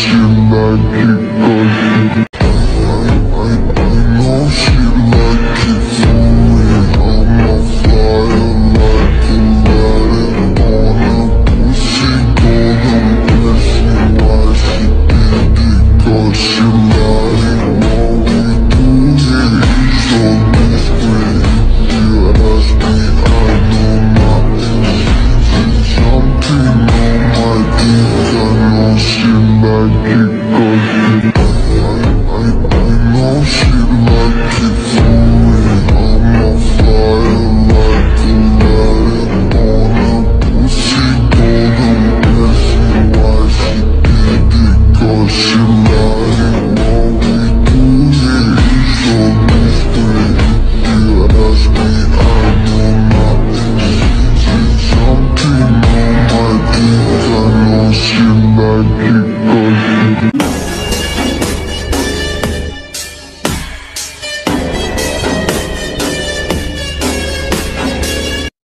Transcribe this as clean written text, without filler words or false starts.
she like it 'cause I know she like it for me. I'm a flyer like a light on a pussy golden blessing. Why she did it? 'Cause she like what we do here. So this way, if you ask me, I know nothing. She's jumping on my dick. I know she like it 'cause